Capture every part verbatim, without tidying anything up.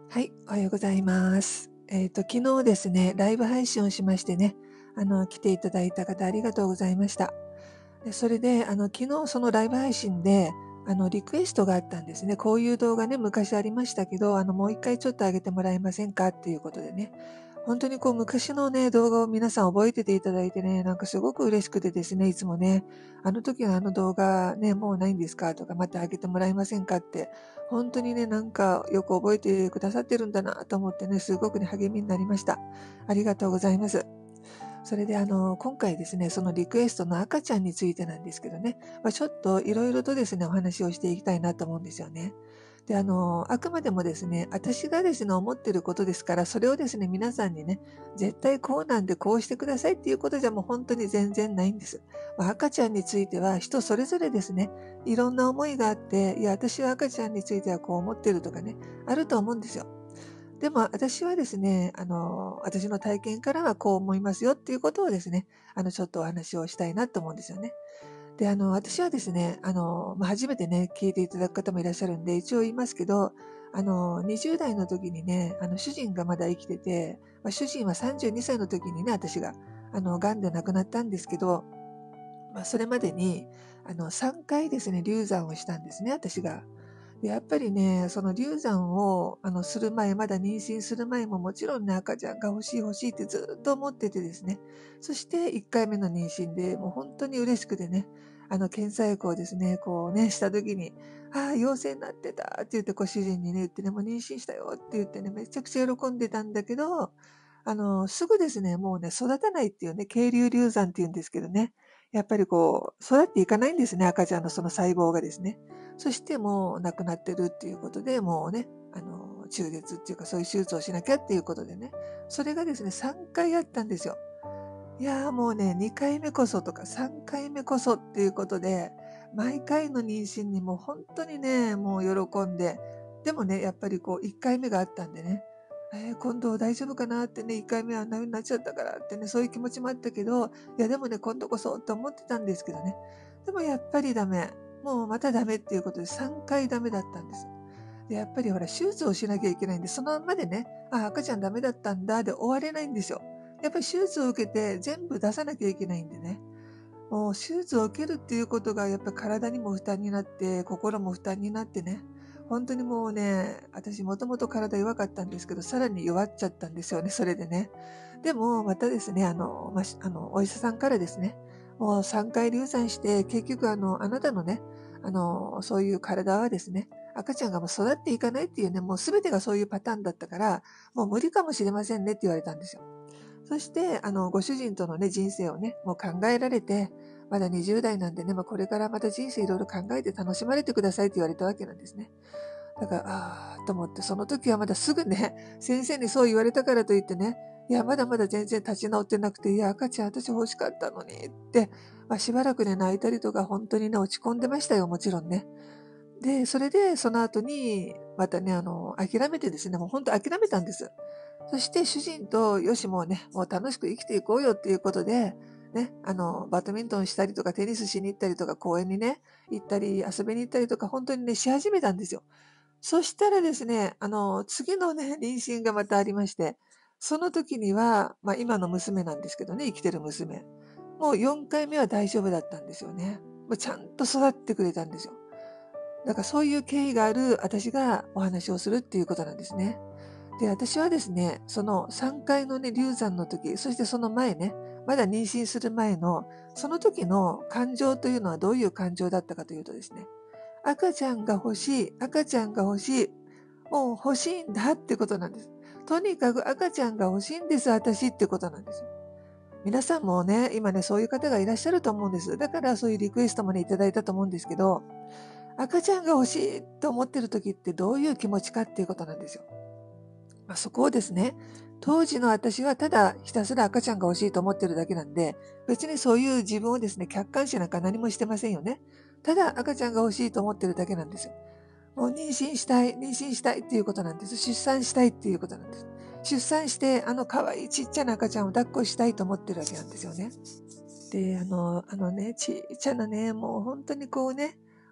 はい、おはようございます。えっと、昨日ですね、ライブ配信をしましてね、あの、来ていただいた方ありがとうございました。で、それで、あの、昨日そのライブ配信で、あの、リクエストがあったんですね。こういう動画ね、昔ありましたけど、あの、もう一回ちょっと上げてもらえませんかっていうことでね。本当にこう昔のね、動画を皆さん覚えてていただいてね、なんかすごく嬉しくてですね、いつもね、あの時のあの動画ね、もうないんですかとか、また上げてもらえませんかって、本当にね、なんかよく覚えてくださってるんだなと思ってね、すごくね、励みになりました。ありがとうございます。それであの、今回ですね、そのリクエストの赤ちゃんについてなんですけどね、まあ、ちょっといろいろとですね、お話をしていきたいなと思うんですよね。で、あの、あくまでもですね、私がですね、思ってることですから、それをですね、皆さんにね、絶対こうなんでこうしてくださいっていうことじゃもう本当に全然ないんです。まあ、赤ちゃんについては人それぞれですね、いろんな思いがあって、いや、私は赤ちゃんについてはこう思ってるとかね、あると思うんですよ。でも私はですね、あの、私の体験からはこう思いますよっていうことをですね、あの、ちょっとお話をしたいなと思うんですよね。で、あの、私はですね、あの、まあ、初めてね、聞いていただく方もいらっしゃるんで、一応言いますけど、あの、にじゅう代の時にね、あの、主人がまだ生きてて、まあ、主人はさんじゅうにさいの時にね、私が、あの、癌で亡くなったんですけど、まあ、それまでに、あの、さんかいですね、流産をしたんですね、私が。で、やっぱりね、その流産を、あの、する前、まだ妊娠する前ももちろんね、赤ちゃんが欲しい欲しいってずっと思っててですね。そしていっかいめの妊娠で、もう本当に嬉しくてね、あの、検査薬をですね、こうね、した時に、ああ、陽性になってたって言って、こう主人にね、言ってね、もう妊娠したよって言ってね、めちゃくちゃ喜んでたんだけど、あの、すぐですね、もうね、育たないっていうね、渓流流産って言うんですけどね、やっぱりこう、育っていかないんですね、赤ちゃんのその細胞がですね。そしてもう亡くなってるっていうことで、もうね、あの、中絶っていうかそういう手術をしなきゃっていうことでね、それがですね、さんかいあったんですよ。いやーもうね、にかいめこそとかさんかいめこそっていうことで、毎回の妊娠にもう本当にね、もう喜んで、でもね、やっぱりこういっかいめがあったんでね、えー今度大丈夫かなってね、いっかいめはなになっちゃったからってね、そういう気持ちもあったけど、いやでもね、今度こそって思ってたんですけどね。でもやっぱりダメ。もうまたダメっていうことでさんかいダメだったんです。で、やっぱりほら、手術をしなきゃいけないんで、そのままでね、あ、赤ちゃんダメだったんだで終われないんですよ。やっぱり手術を受けて全部出さなきゃいけないんでね。もう手術を受けるっていうことがやっぱり体にも負担になって、心も負担になってね。本当にもうね、私もともと体弱かったんですけど、さらに弱っちゃったんですよね、それでね。でも、またですね、あの、まあ、あの、お医者さんからですね、もうさんかい流産して、結局あの、あなたのね、あの、そういう体はですね、赤ちゃんがもう育っていかないっていうね、もうすべてがそういうパターンだったから、もう無理かもしれませんねって言われたんですよ。そして、あの、ご主人とのね、人生をね、もう考えられて、まだにじゅう代なんでね、まあ、これからまた人生いろいろ考えて楽しまれてくださいって言われたわけなんですね。だから、ああ、と思って、その時はまだすぐね、先生にそう言われたからといってね、いや、まだまだ全然立ち直ってなくて、いや、赤ちゃん私欲しかったのにって、まあ、しばらくね、泣いたりとか、本当にね、落ち込んでましたよ、もちろんね。で、それで、その後に、またね、あの、諦めてですね、もう本当諦めたんです。そして主人と、よし、もうね、もう楽しく生きていこうよっていうことで、ね、あの、バドミントンしたりとか、テニスしに行ったりとか、公園にね、行ったり、遊びに行ったりとか、本当にね、し始めたんですよ。そしたらですね、あの、次のね、妊娠がまたありまして、その時には、まあ今の娘なんですけどね、生きてる娘。もうよんかいめは大丈夫だったんですよね。もうちゃんと育ってくれたんですよ。だからそういう経緯がある私がお話をするっていうことなんですね。で、私はですね、そのさんかいのね、流産の時、そしてその前ね、まだ妊娠する前の、その時の感情というのはどういう感情だったかというとですね、赤ちゃんが欲しい、赤ちゃんが欲しい、もう欲しいんだってことなんです。とにかく赤ちゃんが欲しいんです、私ってことなんですよ。皆さんもね、今ね、そういう方がいらっしゃると思うんです。だからそういうリクエストもね、いただいたと思うんですけど、赤ちゃんが欲しいと思ってる時ってどういう気持ちかっていうことなんですよ。まあ、そこをですね、当時の私はただひたすら赤ちゃんが欲しいと思ってるだけなんで、別にそういう自分をですね、客観視なんか何もしてませんよね。ただ赤ちゃんが欲しいと思ってるだけなんですよ。もう妊娠したい、妊娠したいっていうことなんです。出産したいっていうことなんです。出産して、あの可愛いちっちゃな赤ちゃんを抱っこしたいと思ってるわけなんですよね。で、あの、あのね、ちっちゃなね、もう本当にこうね、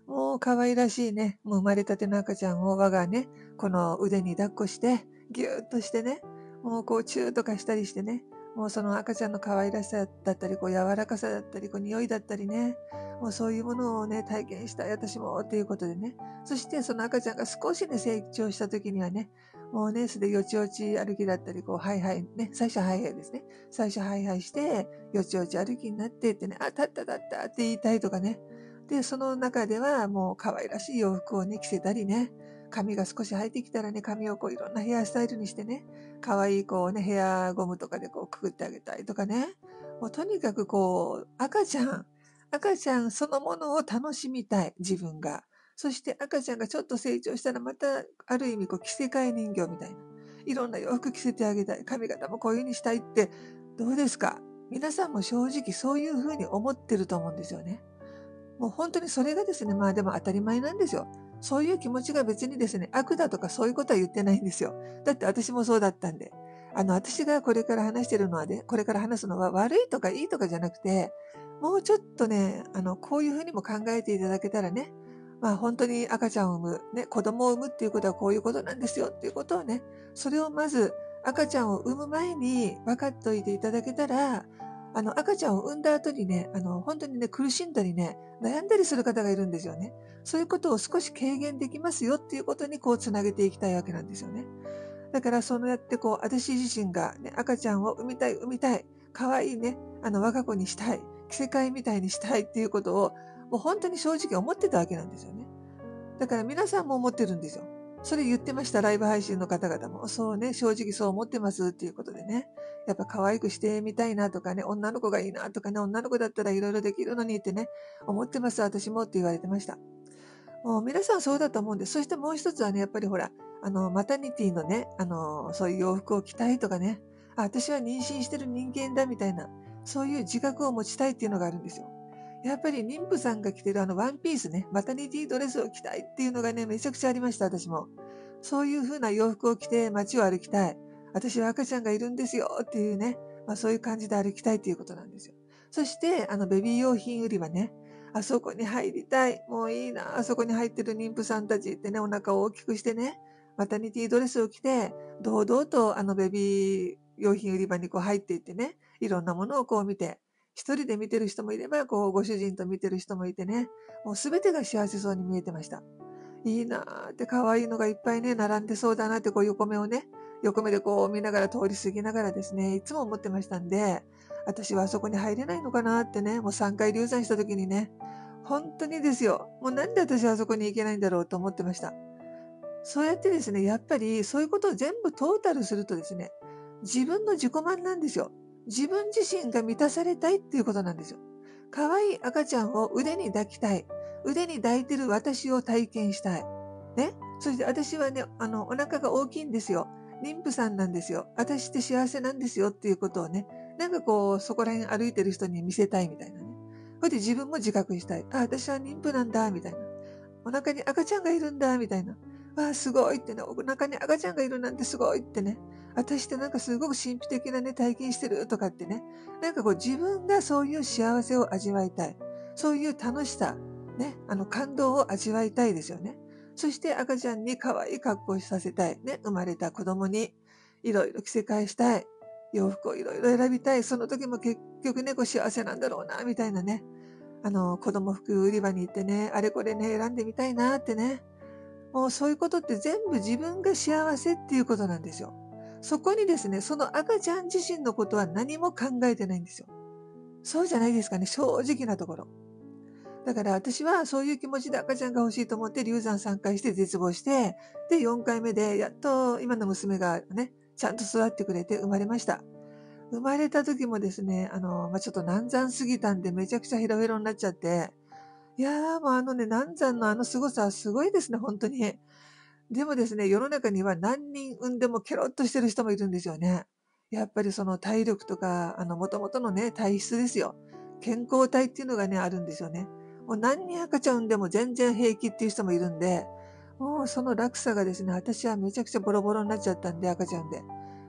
もう可愛らしいね、もう生まれたての赤ちゃんを我がね、この腕に抱っこして、ぎゅーっとしてね、もうこうチューとかしたりしてね、もうその赤ちゃんの可愛らしさだったり、こう柔らかさだったり、こう匂いだったりね、もうそういうものをね、体験したい私もっていうことでね、そしてその赤ちゃんが少しね、成長した時にはね、もうね、すでよちよち歩きだったり、こう、ハイハイね、最初ハイハイですね。最初ハイハイして、よちよち歩きになってってね、あ、立った立ったって言いたいとかね、で、その中ではもう可愛らしい洋服をね、着せたりね、髪が少し生えてきたらね、髪をこういろんなヘアスタイルにしてね、可愛いこうね、ヘアゴムとかでこうくくってあげたりとかね、もうとにかくこう、赤ちゃん、赤ちゃんそのものを楽しみたい、自分が。そして赤ちゃんがちょっと成長したらまた、ある意味こう着せ替え人形みたいな。いろんな洋服着せてあげたい。髪型もこういう風にしたいって、どうですか？皆さんも正直そういう風に思ってると思うんですよね。もう本当にそれがですね、まあでも当たり前なんですよ。そういう気持ちが別にですね、悪だとかそういうことは言ってないんですよ。だって私もそうだったんで。あの、私がこれから話してるのはね、これから話すのは悪いとかいいとかじゃなくて、もうちょっとね、あの、こういうふうにも考えていただけたらね、まあ本当に赤ちゃんを産む、ね、子供を産むっていうことはこういうことなんですよっていうことをね、それをまず赤ちゃんを産む前に分かっておいていただけたら、あの赤ちゃんを産んだ後にね、あの本当にね、苦しんだりね、悩んだりする方がいるんですよね。そういうことを少し軽減できますよっていうことにこうつなげていきたいわけなんですよね。だからそうやってこう私自身が、ね、赤ちゃんを産みたい産みたい、可愛いね、あの我が子にしたい、着せ替えみたいにしたいっていうことをもう本当に正直思ってたわけなんですよね。だから皆さんも思ってるんですよ。それ言ってました、ライブ配信の方々も。そうね、正直そう思ってますっていうことでね。やっぱ可愛くしてみたいなとかね、女の子がいいなとかね、女の子だったらいろいろできるのにってね、思ってます、私もって言われてました。もう皆さんそうだと思うんです。そしてもう一つはね、やっぱりほら、あの、マタニティのね、あの、そういう洋服を着たいとかね、あ、私は妊娠してる人間だみたいな、そういう自覚を持ちたいっていうのがあるんですよ。やっぱり妊婦さんが着てるあのワンピースね、マタニティドレスを着たいっていうのがね、めちゃくちゃありました、私も。そういう風な洋服を着て街を歩きたい。私は赤ちゃんがいるんですよっていうね、まあそういう感じで歩きたいっていうことなんですよ。そして、あのベビー用品売り場ね、あそこに入りたい。もういいな。あそこに入ってる妊婦さんたちってね、お腹を大きくしてね、マタニティドレスを着て、堂々とあのベビー用品売り場にこう入っていってね、いろんなものをこう見て、一人で見てる人もいれば、こうご主人と見てる人もいてね、もうすべてが幸せそうに見えてました。いいなーって可愛いのがいっぱいね、並んでそうだなってこう横目をね、横目でこう見ながら通り過ぎながらですね、いつも思ってましたんで、私はあそこに入れないのかなってね、もうさんかい流産した時にね、本当にですよ。もうなんで私はあそこに行けないんだろうと思ってました。そうやってですね、やっぱりそういうことを全部トータルするとですね、自分の自己満なんですよ。自分自身が満たされたいっていうことなんですよ。可愛い赤ちゃんを腕に抱きたい。腕に抱いてる私を体験したい。ね。そして私はね、あの、お腹が大きいんですよ。妊婦さんなんですよ。私って幸せなんですよっていうことをね、なんかこう、そこら辺歩いてる人に見せたいみたいなね。それで自分も自覚したい。あ、私は妊婦なんだ、みたいな。お腹に赤ちゃんがいるんだ、みたいな。わあ、すごいってね、お腹に赤ちゃんがいるなんてすごいってね。私ってなんかすごく神秘的なね、体験してるとかってね。なんかこう自分がそういう幸せを味わいたい。そういう楽しさ、ね、あの感動を味わいたいですよね。そして赤ちゃんに可愛い格好をさせたい。ね、生まれた子供にいろいろ着せ替えしたい。洋服をいろいろ選びたい。その時も結局ね、こう幸せなんだろうな、みたいなね。あの、子供服売り場に行ってね、あれこれね、選んでみたいなってね。もうそういうことって全部自分が幸せっていうことなんですよ。そこにですね、その赤ちゃん自身のことは何も考えてないんですよ。そうじゃないですかね、正直なところ。だから私はそういう気持ちで赤ちゃんが欲しいと思って流産さんかいして絶望して、で、よんかいめでやっと今の娘がね、ちゃんと育ってくれて生まれました。生まれた時もですね、あの、まあ、ちょっと難産すぎたんでめちゃくちゃヘロヘロになっちゃって、いやーもうあのね、難産のあの凄さはすごいですね、本当に。でもですね、世の中には何人産んでもケロッとしてる人もいるんですよね。やっぱりその体力とか、あの、元々のね、体質ですよ。健康体っていうのがね、あるんですよね。もう何人赤ちゃん産んでも全然平気っていう人もいるんで、もうその落差がですね、私はめちゃくちゃボロボロになっちゃったんで、赤ちゃんで。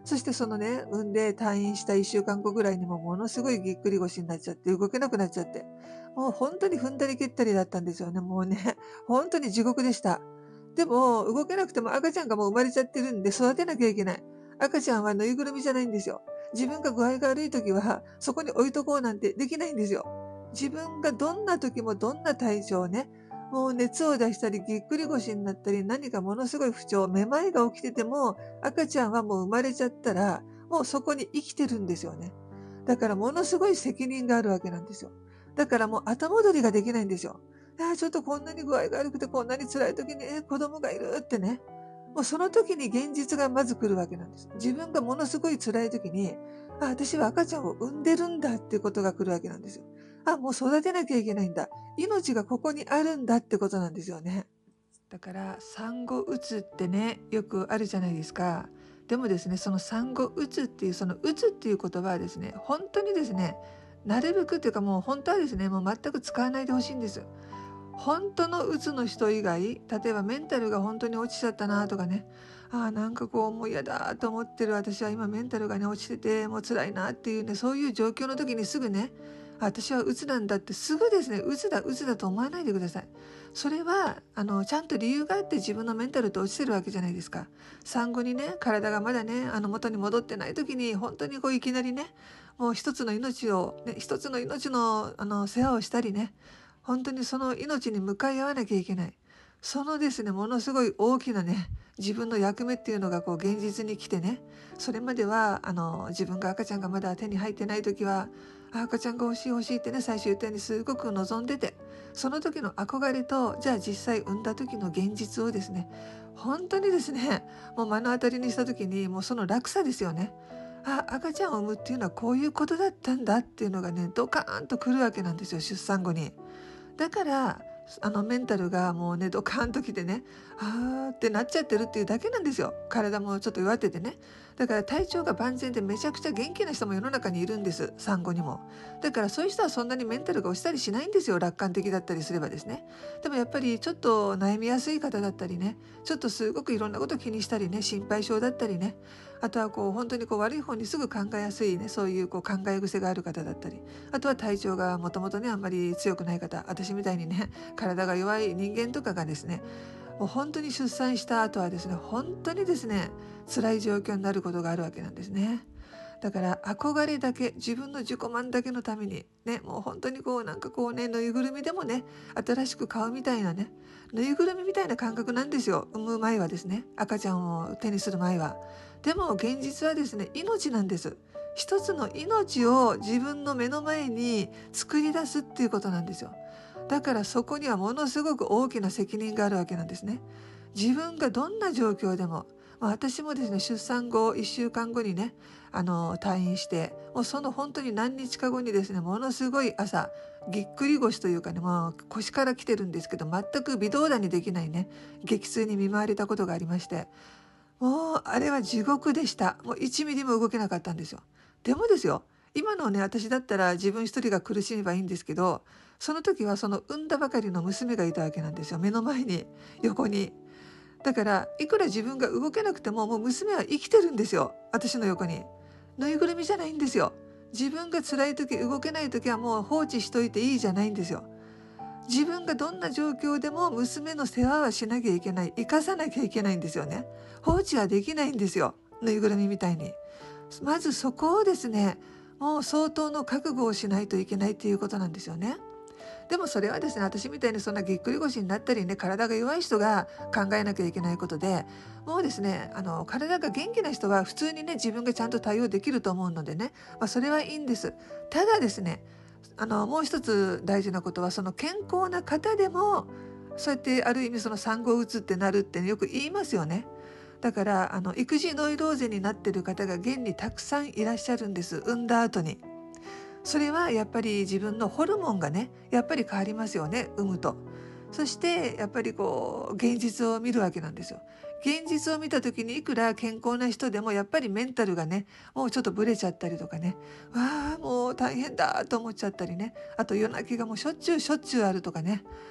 そしてそのね、産んで退院したいっしゅうかんごぐらいにもものすごいぎっくり腰になっちゃって、動けなくなっちゃって、もう本当に踏んだり蹴ったりだったんですよね。もうね、本当に地獄でした。でも、動けなくても赤ちゃんがもう生まれちゃってるんで育てなきゃいけない。赤ちゃんはぬいぐるみじゃないんですよ。自分が具合が悪い時は、そこに置いとこうなんてできないんですよ。自分がどんな時もどんな体調ね、もう熱を出したり、ぎっくり腰になったり、何かものすごい不調、めまいが起きてても、赤ちゃんはもう生まれちゃったら、もうそこに生きてるんですよね。だからものすごい責任があるわけなんですよ。だからもう後戻りができないんですよ。ああ、ちょっとこんなに具合が悪くてこんなに辛い時に、えー子供がいるってね。もうその時に現実がまず来るわけなんです。自分がものすごい辛い時に、あ、私は赤ちゃんを産んでるんだっていうことが来るわけなんですよ。あ、もう育てなきゃいけないんだ。命がここにあるんだってことなんですよね。だから産後うつってね、よくあるじゃないですか。でもですね、その産後うつっていうそのうつっていう言葉はですね、本当にですね、なるべくっていうかもう本当はですね、もう全く使わないでほしいんです。本当のうつの人以外、例えばメンタルが本当に落ちちゃったなとかね、ああなんかこうもう嫌だと思ってる私は今メンタルがね落ちててもう辛いなっていうね、そういう状況の時にすぐね、あ私はうつなんだってすぐですね、うつだうつだと思わないでください。それはあのちゃんと理由があって自分のメンタルって落ちてるわけじゃないですか。産後にね、体がまだねあの元に戻ってない時に本当にこういきなりね、もう一つの命を、ね、一つの命のあの世話をしたりね、本当にその命に向かい合わなきゃいけない。そのですね、ものすごい大きなね、自分の役目っていうのがこう現実に来てね、それまではあの自分が赤ちゃんがまだ手に入ってない時は、あ赤ちゃんが欲しい欲しいってね、最初言ったようにすごく望んでて、その時の憧れと、じゃあ実際産んだ時の現実をですね、本当にですね、もう目の当たりにした時に、もうその落差ですよね。あ赤ちゃんを産むっていうのはこういうことだったんだっていうのがね、ドカーンとくるわけなんですよ、出産後に。だからあのメンタルがもうねドカーンときてね、あーってなっちゃってるっていうだけなんですよ。体もちょっと弱っててね。だから体調が万全でめちゃくちゃ元気な人も世の中にいるんです、産後にも。だからそういう人はそんなにメンタルが落ちたりしないんですよ、楽観的だったりすればですね。でもやっぱりちょっと悩みやすい方だったりね、ちょっとすごくいろんなこと気にしたりね、心配性だったりね、あとはこう本当にこう悪い方にすぐ考えやすいね、そういうこう考え癖がある方だったり、あとは体調がもともとねあんまり強くない方、私みたいにね体が弱い人間とかがですね、もう本当に出産した後はですね、本当にですね辛い状況になることがあるわけなんですね。だから憧れだけ、自分の自己満だけのためにね、もう本当にこうなんかこうね、ぬいぐるみでもね新しく買うみたいなね、ぬいぐるみみたいな感覚なんですよ、産む前はですね、赤ちゃんを手にする前は。でも現実はですね、命なんです。一つの命を自分の目の前に作り出すっていうことなんですよ。だからそこにはものすごく大きな責任があるわけなんですね。自分がどんな状況でも、まあ、私もですね出産後いっしゅうかんごにねあの退院して、もうその本当に何日か後にですね、ものすごい朝ぎっくり腰というかね、もう腰から来てるんですけど全く微動だにできないね激痛に見舞われたことがありまして、もうあれは地獄でした。もういちミリも動けなかったんですよ。でもですよ、今のね私だったら自分一人が苦しめばいいんですけど、その時はその産んだばかりの娘がいたわけなんですよ、目の前に、横に。だからいくら自分が動けなくてももう娘は生きてるんですよ、私の横に。ぬいぐるみじゃないんですよ。自分が辛い時、動けない時はもう放置しといていいじゃないんですよ。自分がどんな状況でも娘の世話はしなきゃいけない、生かさなきゃいけないんですよね。放置はできないんですよ、ぬいぐるみみたいに。まずそこをですね、もう相当の覚悟をしないといけないっていうことなんですよね。でもそれはですね、私みたいにそんなぎっくり腰になったりね、体が弱い人が考えなきゃいけないことで、もうですね、あの体が元気な人は普通にね自分がちゃんと対応できると思うのでね、まあ、それはいいんです。ただですね、あのもう一つ大事なことは、その健康な方でもそうやってある意味その産後うつってなるって、ね、よく言いますよね。だからあの育児ノイローゼになってる方が現にたくさんいらっしゃるんです、産んだ後に。それはやっぱり自分のホルモンがねやっぱり変わりますよね、産むと。そしてやっぱりこう現実を見るわけなんですよ。現実を見た時にいくら健康な人でもやっぱりメンタルがねもうちょっとブレちゃったりとかね、わあもう大変だと思っちゃったりね、あと夜泣きがもうしょっちゅうしょっちゅうあるとかね、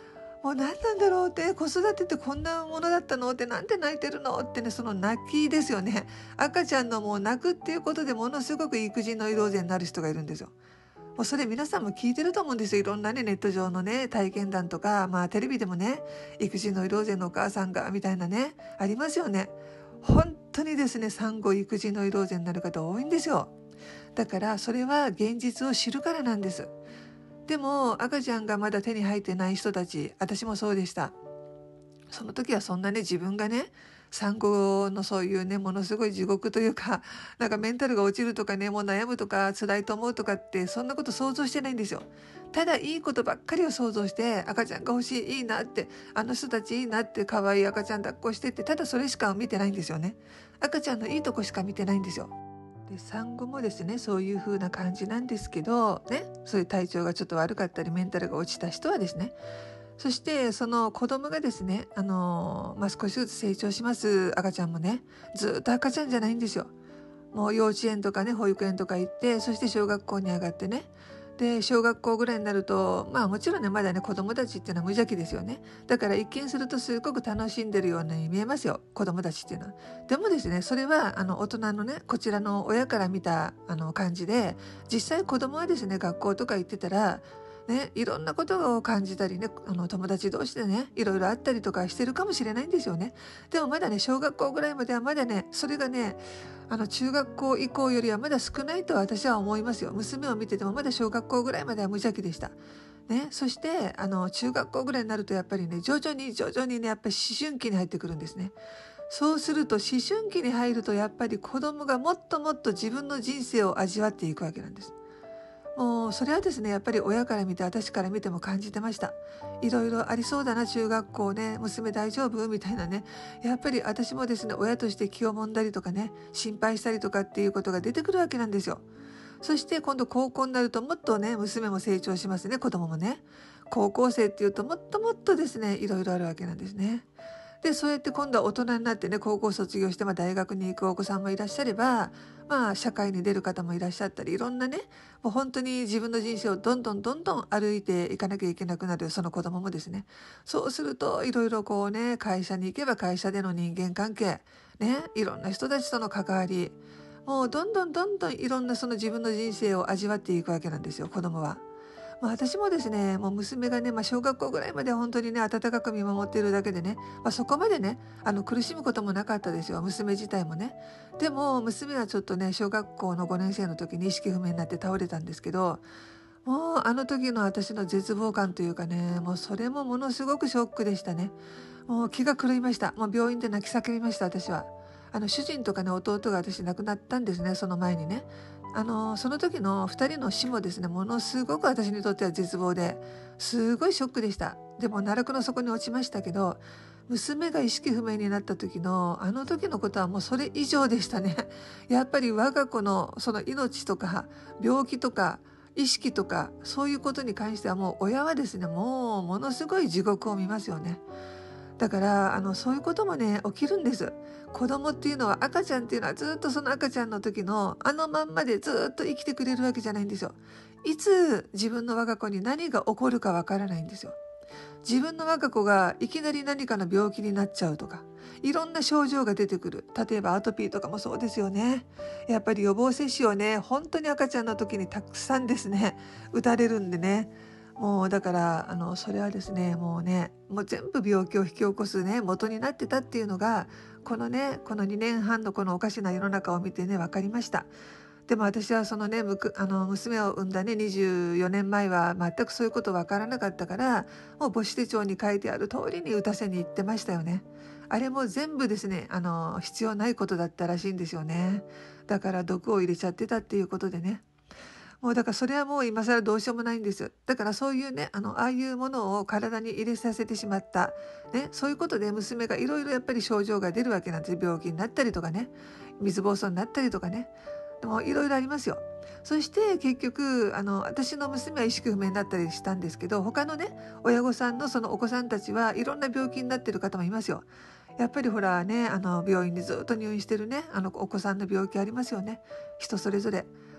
もう何なんだろうって、子育てってこんなものだったのって、なんで泣いてるのってね、その泣きですよね。赤ちゃんのもう泣くっていうことでものすごく育児ノイローゼになる人がいるんですよ。もうそれ皆さんも聞いてると思うんですよ。いろんなね、ネット上のね、体験談とか、まあテレビでもね、育児ノイローゼのお母さんが、みたいなね、ありますよね。本当にですね、産後育児ノイローゼになる方多いんですよ。だからそれは現実を知るからなんです。でも赤ちゃんがまだ手に入ってない人たち、私もそうでした。その時はそんなね、自分がね、産後のそういうね、ものすごい地獄というか、なんかメンタルが落ちるとかね、もう悩むとか辛いと思うとかって、そんなこと想像してないんですよ。ただいいことばっかりを想像して、赤ちゃんが欲しい、いいなって、あの人たちいいなって、可愛い赤ちゃん抱っこしてって、ただそれしか見てないんですよね。赤ちゃんのいいとこしか見てないんですよ。で、産後もですね、そういう風な感じなんですけど、ね、そういう体調がちょっと悪かったり、メンタルが落ちた人はですね、そしてその子供がですね、あのまあ、少しずつ成長します赤ちゃんもね、ずっと赤ちゃんじゃないんですよ。もう幼稚園とかね、保育園とか行って、そして小学校に上がってね、で小学校ぐらいになると、まあもちろんね、まだね、子供たちっていうのは無邪気ですよね。だから一見するとすごく楽しんでるように見えますよ、子供たちっていうのは。でもですね、それはあの大人のね、こちらの親から見たあの感じで、実際子供はですね、学校とか行ってたらね、いろんなことを感じたりね、あの友達同士でね、いろいろあったりとかしてるかもしれないんですよね。でもまだね、小学校ぐらいまではまだね、それがね、あの中学校以降よりはまだ少ないと私は思いますよ。娘を見ててもまだ小学校ぐらいまでは無邪気でした。ね、そしてあの中学校ぐらいになるとやっぱりね、徐々に徐々にね、やっぱり思春期に入ってくるんですね。そうすると思春期に入るとやっぱり子供がもっともっと自分の人生を味わっていくわけなんです。もうそれはですね、やっぱり親から見て私から見ても感じてました。いろいろありそうだな、中学校ね、娘大丈夫みたいなね。やっぱり私もですね、親として気をもんだりとかね、心配したりとかっていうことが出てくるわけなんですよ。そして今度高校になるともっとね、娘も成長しますね、子供もね。高校生っていうともっともっとですね、いろいろあるわけなんですね。で、そうやって今度は大人になってね、高校卒業して、まあ、大学に行くお子さんもいらっしゃれば、まあ、社会に出る方もいらっしゃったり、いろんなね、もう本当に自分の人生をどんどんどんどん歩いていかなきゃいけなくなる、その子供もですね。そうすると、いろいろこうね、会社に行けば会社での人間関係、ね、いろんな人たちとの関わり、もうどんどんどんどんいろんなその自分の人生を味わっていくわけなんですよ、子供は。まあ、私もですね、もう娘がね、まあ、小学校ぐらいまでは本当にね、温かく見守っているだけでね、まあ、そこまでね、あの苦しむこともなかったですよ、娘自体もね。でも娘はちょっとね、小学校のごねん生の時に意識不明になって倒れたんですけど、もうあの時の私の絶望感というかね、もうそれもものすごくショックでしたね。もう気が狂いました。もう病院で泣き叫びました、私は。あの主人とかね、弟が私亡くなったんですね、その前にね。あのその時のふたりの死もですね、ものすごく私にとっては絶望で、すごいショックでした。でも奈落の底に落ちましたけど、娘が意識不明になった時のあの時のことはもうそれ以上でしたね。やっぱり我が子のその命とか病気とか意識とかそういうことに関してはもう親はですね、もうものすごい地獄を見ますよね。だからあのそういうこともね、起きるんです。子供っていうのは、赤ちゃんっていうのはずっとその赤ちゃんの時のあのまんまでずっと生きてくれるわけじゃないんですよ。いつ自分の我が子に何が起こるかわからないんですよ。自分の我が子がいきなり何かの病気になっちゃうとか、いろんな症状が出てくる。例えばアトピーとかもそうですよね。やっぱり予防接種をね、本当に赤ちゃんの時にたくさんですね、打たれるんでね。もうだからあのそれはですね、もうね、もう全部病気を引き起こすね、元になってたっていうのが、このね、このにねんはんのこのおかしな世の中を見てね、分かりました。でも私はそのね、むくあの娘を産んだね、にじゅうよねんまえは全くそういうこと分からなかったから、もう母子手帳に書いてある通りに打たせに行ってましたよね。あれも全部ですね、あの必要ないことだったらしいんですよね。だから毒を入れちゃってたっていうことでね。もうだからそれはもう今更どうしようもないんです。だからそういうね、あのああいうものを体に入れさせてしまった、ね、そういうことで娘がいろいろやっぱり症状が出るわけなんです。病気になったりとかね、水疱瘡になったりとかね、でもいろいろありますよ。そして結局あの私の娘は意識不明になったりしたんですけど、他のね、親御さんのそのお子さんたちはいろんな病気になってる方もいますよ。やっぱりほらね、あの病院にずっと入院してるね、あのお子さんの病気ありますよね。人それぞれ。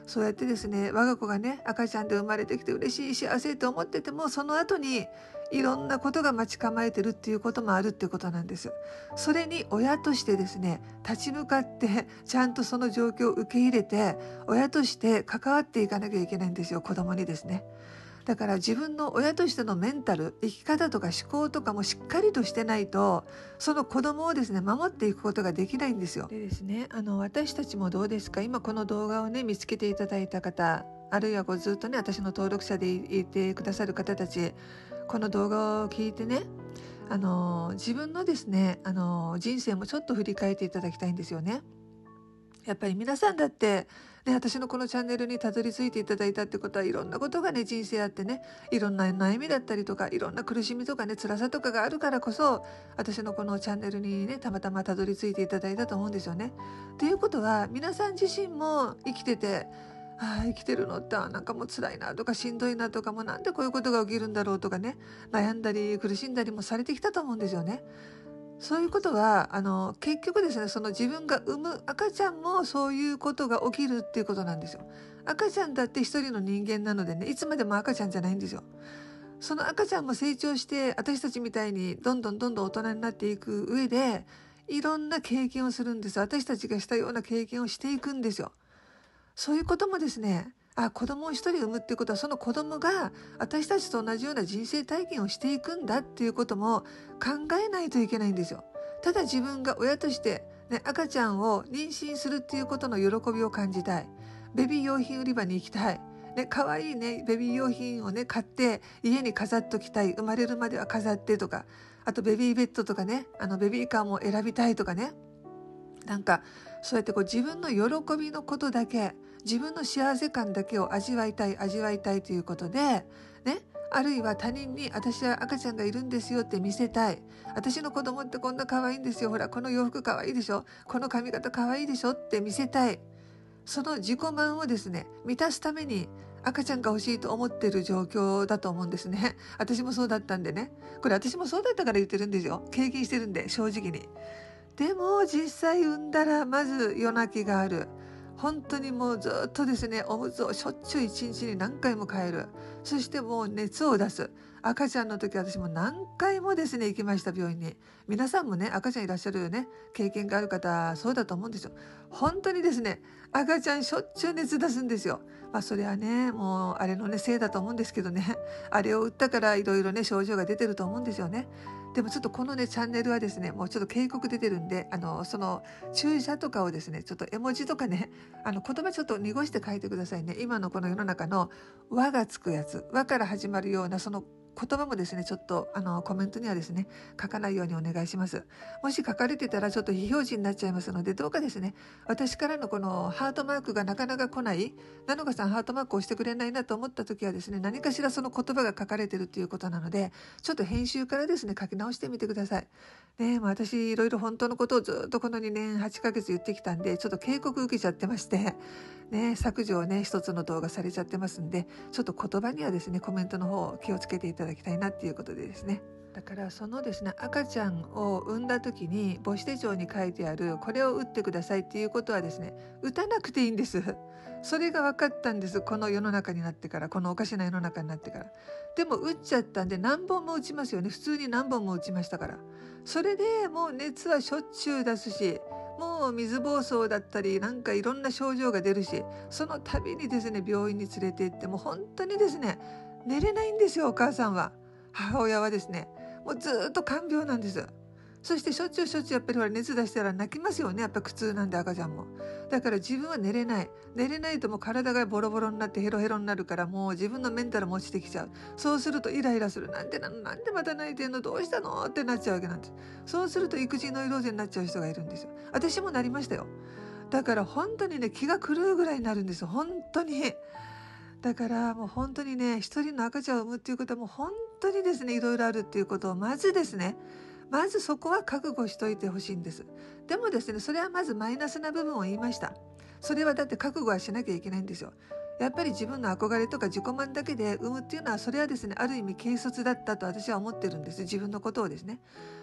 そうやってですね、我が子がね、赤ちゃんで生まれてきて嬉しい幸せと思ってても、その後にいろんなことが待ち構えてるっていうこともあるっていうことなんです。それに親としてですね、立ち向かってちゃんとその状況を受け入れて、親として関わっていかなきゃいけないんですよ、子供にですね。だから自分の親としてのメンタル、生き方とか思考とかもしっかりとしてないと、その子供をですね、守っていくことができないんですよ。でですね、あの私たちもどうですか、今この動画をね見つけていただいた方、あるいはこうずっとね私の登録者でいてくださる方たち、この動画を聞いてね、あの自分のですね、あの人生もちょっと振り返っていただきたいんですよね。やっぱり皆さんだって、ね、私のこのチャンネルにたどり着いていただいたってことはいろんなことがね人生あってね、いろんな悩みだったりとかいろんな苦しみとかね辛さとかがあるからこそ、私のこのチャンネルにねたまたまたどり着いていただいたと思うんですよね。ということは皆さん自身も生きてて、ああ生きてるのってなんかもう辛いなとかしんどいなとか、もうなんでこういうことが起きるんだろうとかね、悩んだり苦しんだりもされてきたと思うんですよね。そういうことはあの結局ですね、その自分が産む赤ちゃんもそういうことが起きるっていうことなんですよ。赤ちゃんだって一人の人間なのでね、いつまでも赤ちゃんじゃないんですよ。その赤ちゃんも成長して私たちみたいにどんどんどんどん大人になっていく上で、いろんな経験をするんです。私たちがしたような経験をしていくんですよ。そういうこともですね、あ、子供を一人産むっていうことは、その子供が私たちと同じような人生体験をしていくんだっていうことも考えないといけないんですよ。ただ自分が親として、ね、赤ちゃんを妊娠するっていうことの喜びを感じたい。ベビー用品売り場に行きたい。ね、可愛いね、ベビー用品をね、買って家に飾っときたい。生まれるまでは飾ってとか、あとベビーベッドとかね、あのベビーカーも選びたいとかね。なんかそうやってこう自分の喜びのことだけ、自分の幸せ感だけを味わいたい味わいたいということでね、あるいは他人に私は赤ちゃんがいるんですよって見せたい。私の子供ってこんな可愛いんですよ、ほらこの洋服可愛いでしょ、この髪型可愛いでしょって見せたい。その自己満をですね満たすために赤ちゃんが欲しいと思っている状況だと思うんですね。私もそうだったんでね、これ私もそうだったから言ってるんですよ。経験してるんで、正直に。でも実際産んだらまず夜泣きがある。本当にもうずっとですね、おむつをしょっちゅう一日に何回も変える。そしてもう熱を出す。赤ちゃんの時私も何回もですね行きました、病院に。皆さんもね赤ちゃんいらっしゃるね経験がある方そうだと思うんですよ。本当にですね、赤ちゃんしょっちゅう熱出すんですよ。まあそれはねもうあれのねせいだと思うんですけどね、あれを打ったからいろいろね症状が出てると思うんですよね。でもちょっとこのねチャンネルはですねもうちょっと警告出てるんで、あのその注射とかをですねちょっと絵文字とかね、あの言葉ちょっと濁して書いてくださいね。今のこの世の中の和がつくやつ、和から始まるようなその言葉もですねちょっとあのコメントにはですね書かないようにお願いします。もし書かれてたらちょっと非表示になっちゃいますので、どうかですね私からのこのハートマークがなかなか来ない、なのかさんハートマークを押してくれないなと思った時はですね、何かしらその言葉が書かれてるっていうことなので、ちょっと編集からですね書き直してみてくださいね。もう私いろいろ本当のことをずっとこのにねんはちかげつ言ってきたんで、ちょっと警告受けちゃってましてね、削除をね一つの動画されちゃってますんで、ちょっと言葉にはですねコメントの方気をつけていただきたいなっていうことでですね。だからそのですね赤ちゃんを産んだ時に母子手帳に書いてあるこれを打ってくださいっていうことはですね、打たなくていいんです。それが分かったんです、この世の中になってから、このおかしな世の中になってから。でも打っちゃったんで何本も打ちますよね、普通に何本も打ちましたから。それでもう熱はしょっちゅう出すし、もう水疱瘡だったりなんかいろんな症状が出るし、その度にですね病院に連れて行って、もう本当にですね寝れないんですよ、お母さんは。母親はですねもうずっと看病なんです。そしてしょっちゅうしょっちゅうやっぱりほら熱出したら泣きますよね、やっぱ苦痛なんで赤ちゃんも。だから自分は寝れない寝れないともう体がボロボロになってヘロヘロになるから、もう自分のメンタルも落ちてきちゃう。そうするとイライラする、なんでなの、なんでまた泣いてんの、どうしたのってなっちゃうわけなんです。そうすると育児ノイローゼになっちゃう人がいるんですよ。私もなりましたよ。だから本当にね気が狂うぐらいになるんですよ、本当に。だからもう本当にね一人の赤ちゃんを産むっていうことはもう本当にですねいろいろあるっていうことをまずですねまずそこは覚悟しといてほしいんです。でもですねそれはまずマイナスな部分を言いました。それはだって覚悟はしなきゃいけないんですよ。やっぱり自分の憧れとか自己満だけで産むっていうのは、それはですねある意味軽率だったと私は思ってるんです、自分のことをですね。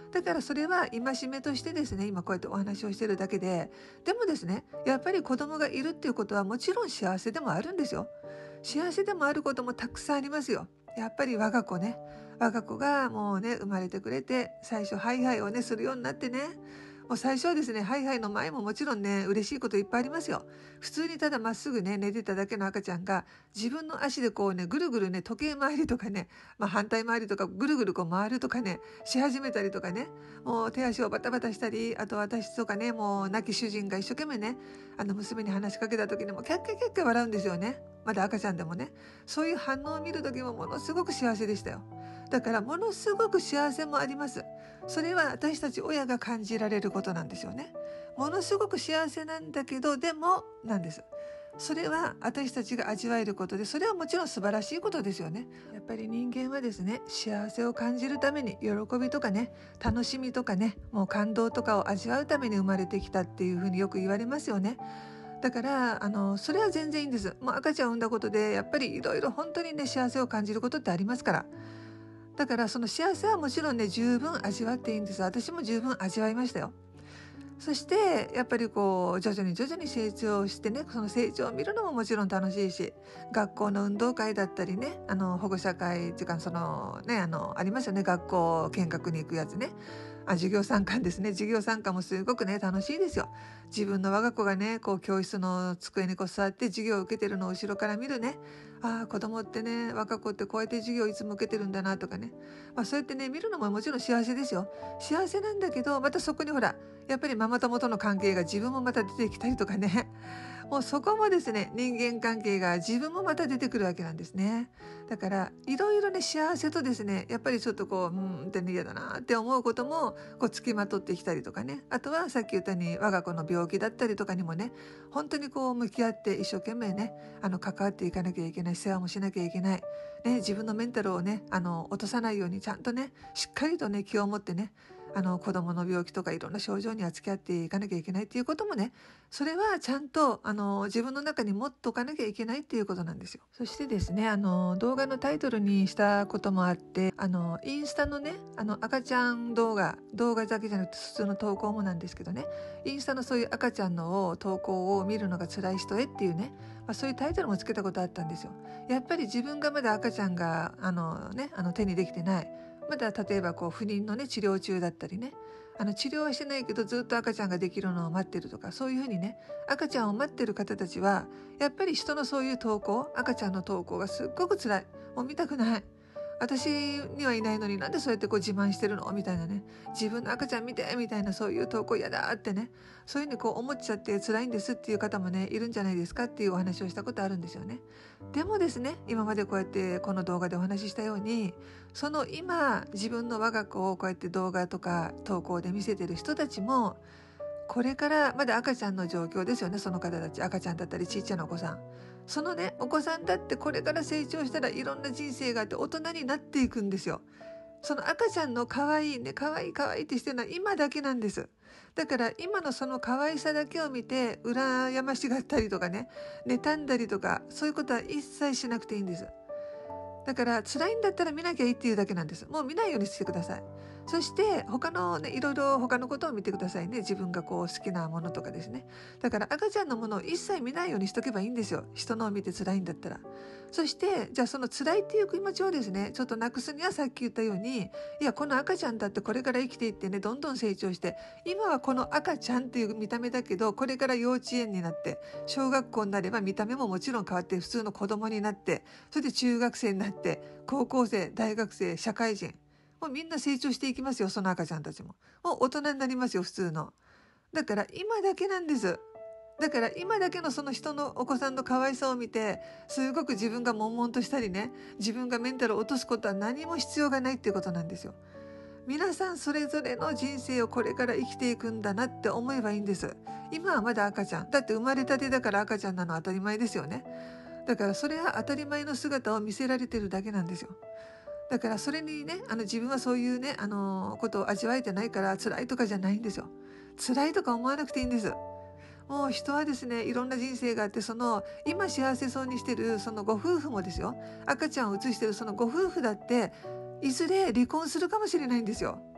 だからそれは戒めとしてですね、今こうやってお話をしてるだけで、でもですね、やっぱり子供がいるっていうことはもちろん幸せでもあるんですよ。幸せでもあることもたくさんありますよ。やっぱり我が子ね、我が子がもうね、生まれてくれて、最初ハイハイをね、するようになってね、もう最初はですね、ハイハイの前ももちろんね、嬉しいこといっぱいありますよ。普通にただまっすぐね、寝てただけの赤ちゃんが、自分の足でこうね、ぐるぐるね、時計回りとかね、まあ反対回りとか、ぐるぐるこう回るとかね、し始めたりとかね、もう手足をバタバタしたり、あと私とかね、もう亡き主人が一生懸命ね、あの娘に話しかけた時にもキャッキャキャッキャ笑うんですよね。まだ赤ちゃんでもね。そういう反応を見る時もものすごく幸せでしたよ。だからものすごく幸せもあります。それは私たち親が感じられることなんですよね。ものすごく幸せなんだけど、でもなんです。それは私たちが味わえることで、それはもちろん素晴らしいことですよね。やっぱり人間はですね、幸せを感じるために、喜びとかね、楽しみとかね、もう感動とかを味わうために生まれてきたっていうふうによく言われますよね。だからあのそれは全然いいんです。もう赤ちゃんを産んだことでやっぱりいろいろ本当にね、幸せを感じることってありますから。だからその幸せはもちろんね、十分味わっていいんです。私も十分味わいましたよ。そしてやっぱりこう徐々に徐々に成長してね、その成長を見るのももちろん楽しいし、学校の運動会だったりね、あの保護者会っていうか、そのね、あのありますよね、学校見学に行くやつね。あ、授業参観ですね。授業参観もすごくね、楽しいですよ。自分の我が子がね、こう教室の机にこう座って授業を受けてるのを後ろから見るね。ああ、子供ってね、我が子ってこうやって授業をいつも受けてるんだなとかね。まあそうやってね、見るのももちろん幸せですよ。幸せなんだけど、またそこにほら、やっぱりママ友との関係が自分もまた出てきたりとかね。もうそこもですね、人間関係が自分もまた出てくるわけなんですね。だからいろいろね、幸せとですね、やっぱりちょっとこう、うーんってね、嫌だなって思うこともこう付きまとってきたりとかね。あとはさっき言ったように我が子の病気だったりとかにもね、本当にこう向き合って一生懸命ね、あの関わっていかなきゃいけない、世話もしなきゃいけない。ね、自分のメンタルをね、あの落とさないようにちゃんとね、しっかりとね、気を持ってね、あの子供の病気とかいろんな症状には付き合っていかなきゃいけないっていうこともね、それはちゃんとあの自分の中に持っとかなきゃいけないっていうことなんですよ。そしてですね、あの動画のタイトルにしたこともあって、あのインスタのね、あの赤ちゃん動画動画だけじゃなくて普通の投稿もなんですけどね、インスタのそういう赤ちゃんの投稿を見るのが辛い人へっていうね、まあ、そういうタイトルもつけたことあったんですよ。やっぱり自分がまだ赤ちゃんがあの、ね、あの手にできてない、まだ例えばこう不妊のね治療中だったりね、あの治療はしてないけどずっと赤ちゃんができるのを待ってるとか、そういうふうにね、赤ちゃんを待ってる方たちはやっぱり人のそういう投稿、赤ちゃんの投稿がすっごく辛い、もう見たくない、私にはいないのになんでそうやってこう自慢してるのみたいなね、自分の赤ちゃん見てみたいな、そういう投稿嫌だってね、そういうふうにこう思っちゃって辛いんですっていう方もね、いるんじゃないですかっていうお話をしたことあるんですよね。でもですね、今までこうやってこの動画でお話ししたように、その今自分の我が子をこうやって動画とか投稿で見せてる人たちも、これからまだ赤ちゃんの状況ですよね。その方たち、赤ちゃんだったりちっちゃなお子さん、そのねお子さんだってこれから成長したらいろんな人生があって大人になっていくんですよ。その赤ちゃんの可愛いね、可愛い可愛いってしてるのは今だけなんです。だから今のその可愛さだけを見て羨ましがったりとかね、妬んだりとか、そういうことは一切しなくていいんです。だから辛いんだったら見なきゃいいっていうだけなんです。もう見ないようにしてください。そして他のね、いろいろ他のことを見てくださいね。自分がこう好きなものとかですね。だから赤ちゃんのものを一切見ないようにしとけばいいんですよ。人のを見て辛いんだったら。そしてじゃあその辛いっていう気持ちをですね、ちょっとなくすにはさっき言ったように、いやこの赤ちゃんだってこれから生きていってね、どんどん成長して、今はこの赤ちゃんっていう見た目だけど、これから幼稚園になって小学校になれば見た目ももちろん変わって普通の子供になって、それで中学生になって高校生、大学生、社会人、もうみんな成長していきますよ。その赤ちゃんたちももう大人になりますよ、普通の。だから今だけなんです。だから今だけのその人のお子さんの可愛さを見てすごく自分が悶々としたりね、自分がメンタルを落とすことは何も必要がないっていうことなんですよ。皆さんそれぞれの人生をこれから生きていくんだなって思えばいいんです。今はまだ赤ちゃんだって、生まれたてだから赤ちゃんなのは当たり前ですよね。だからそれは当たり前の姿を見せられてるだけなんですよ。だからそれにね、あの自分はそういうね、あのことを味わえてないから辛いとかじゃないんですよ。辛いとか思わなくていいんです。もう人はですね、いろんな人生があって、その今幸せそうにしてるそのご夫婦もですよ、赤ちゃんを写してるそのご夫婦だっていずれ離婚するかもしれないんですよ。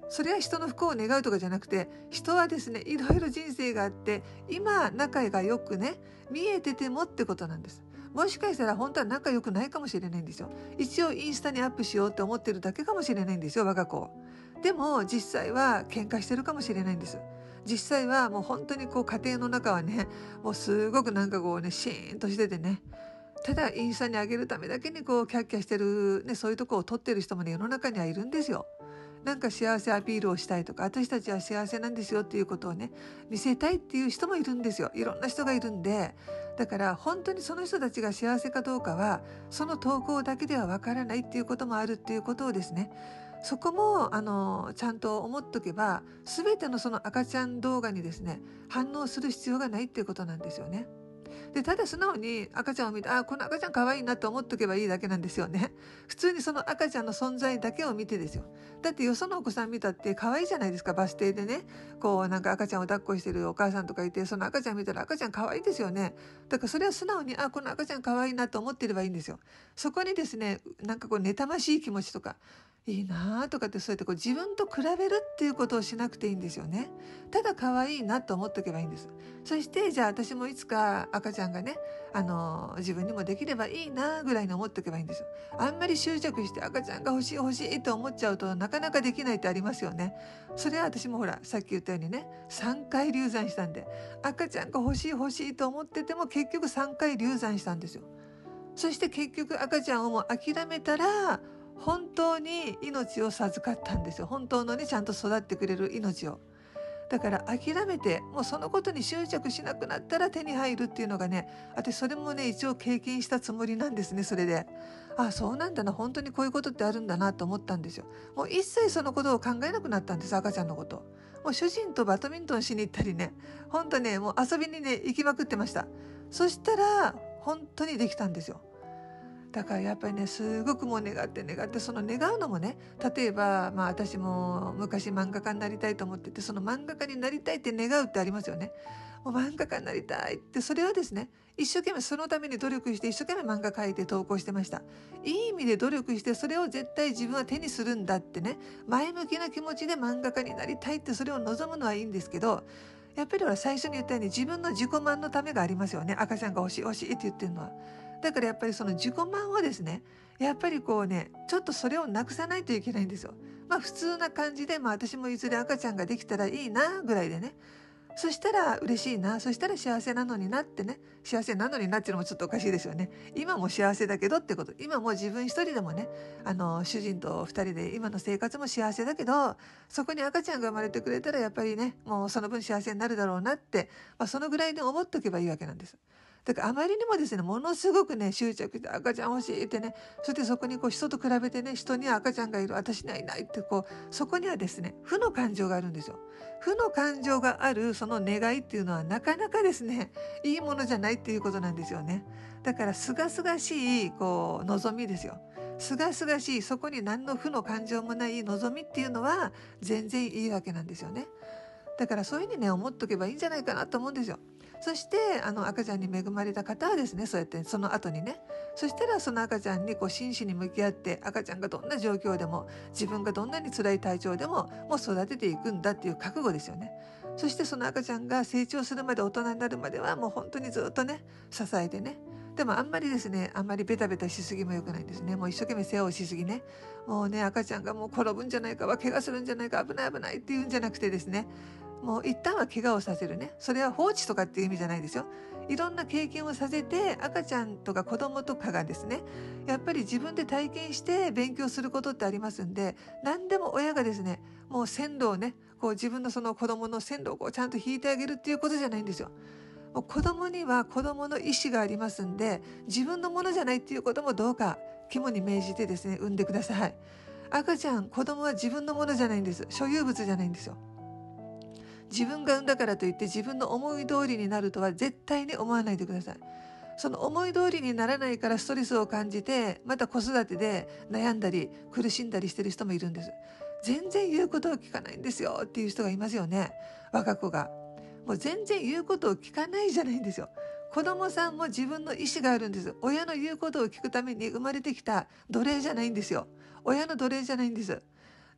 それは人の不幸を願うとかじゃなくて、人はですねいろいろ人生があって、今仲がよくね見えててもってことなんです。もしかしたら本当は仲良くないかもしれないんですよ。一応インスタにアップしようって思ってるだけかもしれないんですよ、我が子。でも実際は喧嘩してるかもしれないんです。実際はもう本当にこう家庭の中はね、もうすごくなんかこうねシーンとしててね、ただインスタに上げるためだけにこうキャッキャしてる、ね、そういうとこを撮ってる人もね世の中にはいるんですよ。なんか幸せアピールをしたいとか、私たちは幸せなんですよっていうことをね見せたいっていう人もいるんですよ。いろんな人がいるんで、だから本当にその人たちが幸せかどうかはその投稿だけではわからないっていうこともあるっていうことをですね、そこもあのちゃんと思っとけば、全てのその赤ちゃん動画にですね反応する必要がないっていうことなんですよね。でただ素直に赤ちゃんを見て、あこの赤ちゃん可愛いなと思っとけばいいだけなんですよね。普通にその赤ちゃんの存在だけを見てですよ。だってよそのお子さん見たって可愛いじゃないですか。バス停でねこうなんか赤ちゃんを抱っこしてるお母さんとかいて、その赤ちゃん見たら赤ちゃん可愛いですよね。だからそれは素直にあこの赤ちゃん可愛いなと思ってればいいんですよ。そこにですねなんかこう妬ましい気持ちとかいいなとかって、そうやってこう自分と比べるっていうことをしなくていいんですよね。ただ可愛いなと思っとけばいいんです。そしてじゃあ私もいつか赤ちゃんがねあの自分にもできればいいなぐらいに思っとけばいいんですよ。あんまり執着して赤ちゃんが欲しい欲しいと思っちゃうとなかなかできないってありますよね。それは私もほらさっき言ったようにねさんかい流産したんで、赤ちゃんが欲しい欲しいと思ってても結局さんかい流産したんですよ。そして結局赤ちゃんをもう諦めたら本当に命を授かったんですよ。本当のねちゃんと育ってくれる命を。だから諦めてもうそのことに執着しなくなったら手に入るっていうのがね、私それもね一応経験したつもりなんですね。それであそうなんだな、本当にこういうことってあるんだなと思ったんですよ。もう一切そのことを考えなくなったんです、赤ちゃんのこと。もう主人とバドミントンしに行ったりね、本当ねもう遊びにね行きまくってました。そしたら本当にできたんですよ。だからやっぱりねすごくもう願って願って、その願うのもね、例えばまあ私も昔漫画家になりたいと思ってて、その漫画家になりたいって願うってありますよね。もう漫画家になりたいって、それはですね一生懸命そのために努力して一生懸命漫画描いて投稿してました。いい意味で努力して、それを絶対自分は手にするんだってね、前向きな気持ちで漫画家になりたいってそれを望むのはいいんですけど、やっぱりほら最初に言ったように自分の自己満のためがありますよね。赤ちゃんが欲しい欲しいって言ってるのは。だからやっぱりその自己満をですね、やっぱりこうねちょっとそれをなくさないといけないんですよ。まあ普通な感じで、まあ私もいずれ赤ちゃんができたらいいなぐらいでね、そしたら嬉しいな、そしたら幸せなのになってね、幸せなのになっていうのもちょっとおかしいですよね。今も幸せだけどってこと、今も自分一人でもね、あの主人と二人で今の生活も幸せだけど、そこに赤ちゃんが生まれてくれたらやっぱりねもうその分幸せになるだろうなって、まあ、そのぐらいで思っとけばいいわけなんです。だからあまりにもですねものすごくね執着して赤ちゃん欲しいってね、そしてそこにこう人と比べてね、人には赤ちゃんがいる私にはいないってこう、そこにはですね負の感情があるんですよ。負の感情があるその願いっていうのはなかなかですねいいものじゃないっていうことなんですよね。だからすがすがしいこう望みですよ。すがすがしい、そこに何の負の感情もない望みっていうのは全然いいわけなんですよね。だからそういうふうにね思っとけばいいんじゃないかなと思うんですよ。そしてあの赤ちゃんに恵まれた方はですね、そうやってその後にね、そしたらその赤ちゃんにこう真摯に向き合って、赤ちゃんがどんな状況でも自分がどんなに辛い体調でももう育てていくんだっていう覚悟ですよね。そしてその赤ちゃんが成長するまで、大人になるまではもう本当にずっとね支えてね、でもあんまりですねあんまりベタベタしすぎも良くないんですね。もう一生懸命世話をしすぎね、もうね赤ちゃんがもう転ぶんじゃないか、怪我するんじゃないか、危ない危ないっていうんじゃなくてですね、もう一旦は怪我をさせるね、それは放置とかっていう意味じゃないですよ。いろんな経験をさせて、赤ちゃんとか子供とかがですねやっぱり自分で体験して勉強することってありますんで、何でも親がですねもう線路をねこう自分のその子供の線路をこうちゃんと引いてあげるっていうことじゃないんですよ。もう子供には子供の意思がありますんで、自分のものじゃないっていうこともどうか肝に銘じてですね産んでください。赤ちゃん子供は自分のものじゃないんです。所有物じゃないんですよ。自分が産んだからといって自分の思い通りになるとは絶対に思わないでください。その思い通りにならないからストレスを感じて、また子育てで悩んだり苦しんだりしてる人もいるんです。全然言うことを聞かないんですよっていう人がいますよね。若子がもう全然言うことを聞かないじゃないんですよ。子供さんも自分の意思があるんです。親の言うことを聞くために生まれてきた奴隷じゃないんですよ。親の奴隷じゃないんです。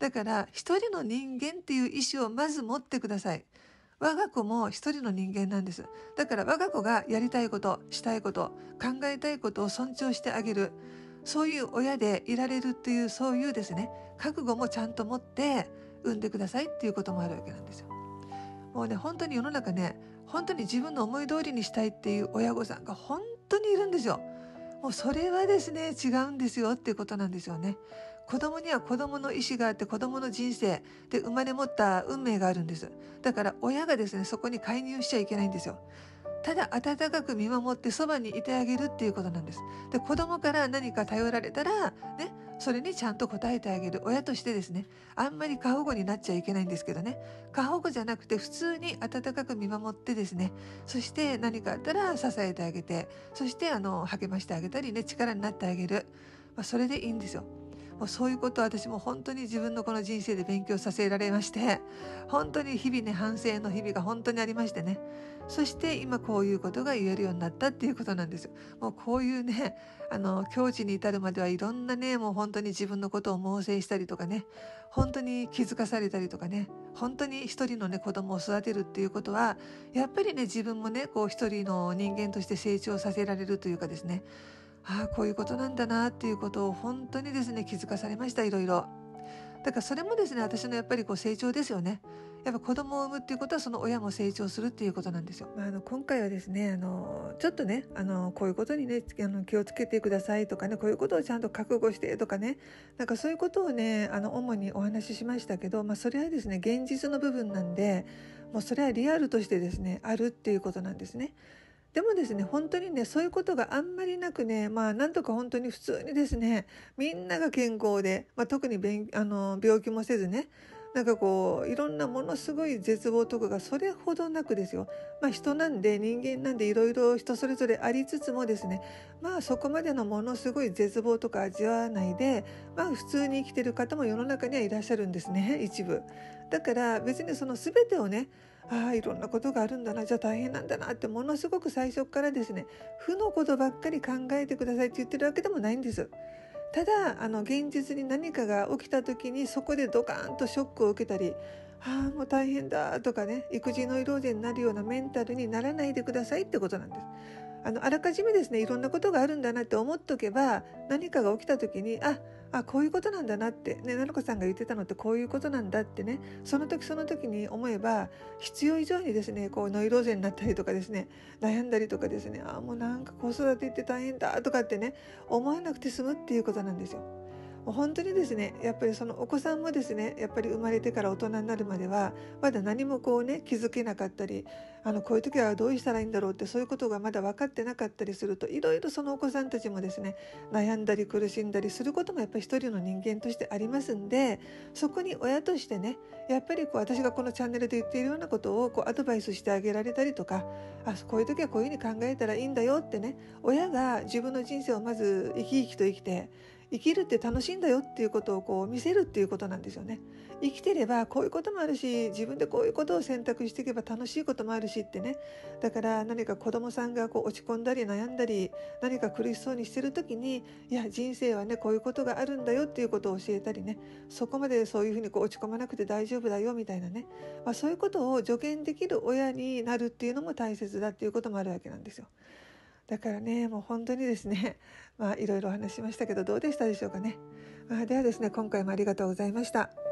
だから一人の人間っていう意思をまず持ってください。我が子も一人の人間なんです。だから我が子がやりたいこと、したいこと、考えたいことを尊重してあげる。そういう親でいられるっていう、そういうですね、覚悟もちゃんと持って産んでくださいっていうこともあるわけなんですよ。もうね、本当に世の中ね、本当に自分の思い通りにしたいっていう親御さんが本当にいるんですよ。もうそれはですね、違うんですよっていうことなんですよね。子供には子供の意思があって、子供の人生で生まれ持った運命があるんです。だから親がですね、そこに介入しちゃいけないんですよ。ただ温かく見守ってそばにいてあげるっていうことなんです。で、子供から何か頼られたらね、それにちゃんと答えてあげる親としてですね、あんまり過保護になっちゃいけないんですけどね、過保護じゃなくて普通に温かく見守ってですね、そして何かあったら支えてあげて、そしてあの励ましてあげたりね、力になってあげる、まあ、それでいいんですよ。もうそういうことを私も本当に自分のこの人生で勉強させられまして、本当に日々ね、反省の日々が本当にありましてね、そして今こういうことが言えるようになったっていうことなんですよ。もうこういうね、あの境地に至るまではいろんなね、もう本当に自分のことを猛省したりとかね、本当に気づかされたりとかね、本当に一人のね、子供を育てるっていうことはやっぱりね、自分もね、こう一人の人間として成長させられるというかですね、ああこういうことなんだなっていうことを本当にですね、気づかされました。いろいろだからそれもですね、私のやっぱりこう成長ですよね。やっぱ子供を産むっていうことはその親も成長するっていうことなんですよ。まあ、あの今回はですね、あのちょっとね、あのこういうことにね、あの気をつけてくださいとかね、こういうことをちゃんと覚悟してとかね、なんかそういうことをね、あの主にお話ししましたけど、まあ、それはですね、現実の部分なんで、もうそれはリアルとしてですね、あるっていうことなんですね。でもですね、本当にね、そういうことがあんまりなくね、まあなんとか本当に普通にですね、みんなが健康で、まあ、特に病あの病気もせずね、なんかこういろんなものすごい絶望とかがそれほどなくですよ。まあ人なんで人間なんでいろいろ人それぞれありつつもですね、まあそこまでのものすごい絶望とか味わわないで、まあ普通に生きてる方も世の中にはいらっしゃるんですね、一部。だから別にその全てをね、ああいろんなことがあるんだな、じゃあ大変なんだなってものすごく最初からですね、負のことばっかり考えてくださいって言ってるわけでもないんです。ただあの現実に何かが起きた時にそこでドカーンとショックを受けたり、ああもう大変だとかね、育児ノイローゼになるようなメンタルにならないでくださいってことなんです。あのあらかじめですね、いろんなことがあるんだなって思っておけば、何かが起きた時にああこういうことなんだなってね、ななこさんが言ってたのってこういうことなんだってね、その時その時に思えば、必要以上にですね、こうノイローゼになったりとかですね、悩んだりとかですね、あもうなんか子育てって大変だとかってね、思わなくて済むっていうことなんですよ。もう本当にですね、やっぱりそのお子さんもですね、やっぱり生まれてから大人になるまではまだ何もこうね、気づけなかったり、あのこういう時はどうしたらいいんだろうって、そういうことがまだ分かってなかったりすると、いろいろそのお子さんたちもですね、悩んだり苦しんだりすることもやっぱり一人の人間としてありますんで、そこに親としてね、やっぱりこう私がこのチャンネルで言っているようなことをこうアドバイスしてあげられたりとか、あこういう時はこういうふうに考えたらいいんだよってね、親が自分の人生をまず生き生きと生きて、生きるって楽しいんだよっていうことをこう見せるっていうことなんですよね。生きてればこういうこともあるし、自分でこういうことを選択していけば楽しいこともあるしってね。だから何か子供さんがこう落ち込んだり悩んだり、何か苦しそうにしてる時に、いや人生はねこういうことがあるんだよっていうことを教えたりね、そこまでそういうふうにこう落ち込まなくて大丈夫だよみたいなね、まあ、そういうことを助言できる親になるっていうのも大切だっていうこともあるわけなんですよ。だからね、もう本当にですね、まあいろいろお話ししましたけど、どうでしたでしょうかね。まあ、ではですね、今回もありがとうございました。